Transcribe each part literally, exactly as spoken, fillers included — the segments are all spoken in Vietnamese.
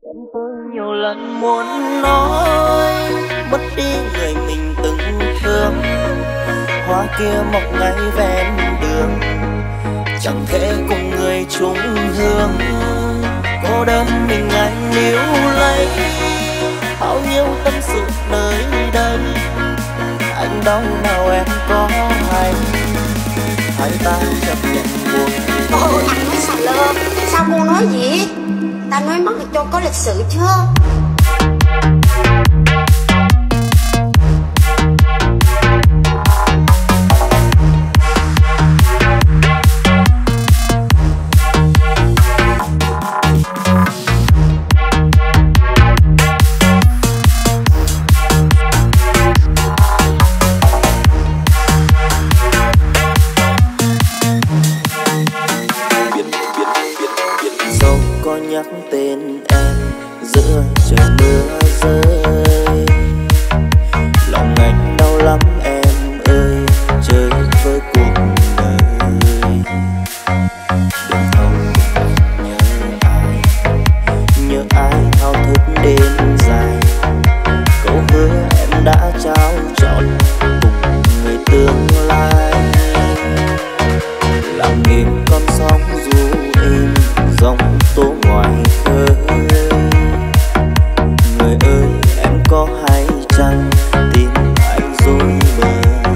Tôi nhiều lần muốn nói mất đi người mình từng thương, hoa kia mọc ngay ven đường chẳng thể cùng người chung hương. Cô đơn mình anh níu lấy bao nhiêu tâm sự nơi đây, anh đau nào em có hay hai ta chấp nhận buồn. Ôi anh nói xà lơ, sao cô nói gì? Ta nói mất cho có lịch sự chưa? Nhắc tên em giữa trời mưa rơi, lòng anh đau lắm em ơi, chơi với cuộc đời. Đừng thâu nhớ ai, nhớ ai thao thức đêm dài, câu hứa em đã trao trọn cùng người tương lai. Làm nghiêng con sóng du êm dòng tố ngoài khơi. Người ơi em có hay chăng tin anh dối bời,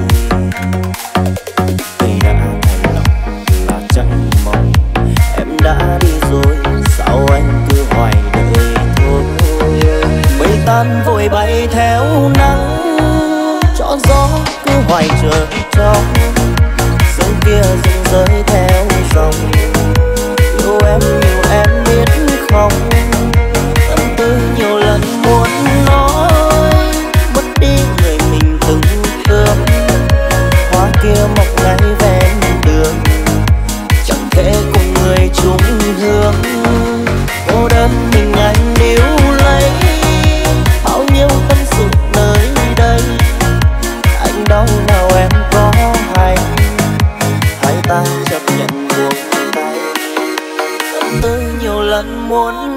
cây đã thành lòng là chẳng mong em đã đi rồi, sao anh cứ hoài đợi thôi. Mây tan vội bay theo nắng, cho gió cứ hoài chờ trong sương kia rụng rơi theo dòng. Yêu em nhiều em biết không, tâm tư nhiều lần muốn nói mất đi người mình từng thương, hoa kia mọc ngay ven đường chẳng thể cùng người chung hương. Cô đơn mình anh níu lấy bao nhiêu tâm sự nơi đây, anh đau nào em có hay hai ta chấp nhận buông tay. Tôi nhiều lần muốn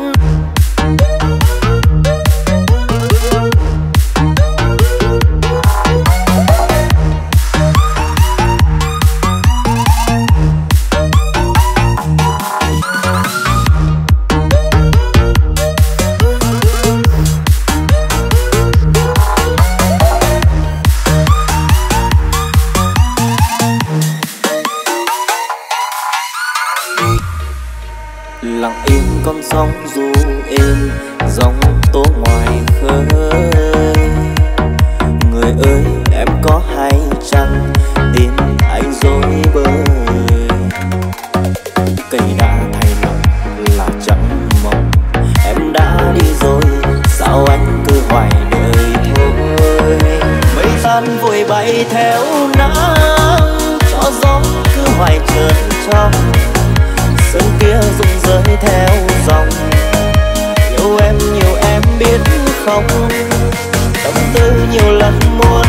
lặng im con sóng du êm dòng tố ngoài khơi. Người ơi em có hay chăng tin anh dối bời, cây đã thay lòng là chẳng mong em đã đi rồi, sao anh cứ hoài đợi thôi. Mây tan vội bay theo nắng, cho gió cứ hoài chờ trong sương kia rụng rơi theo dòng. Yêu em nhiều em biết không, tâm tư nhiều lần muốn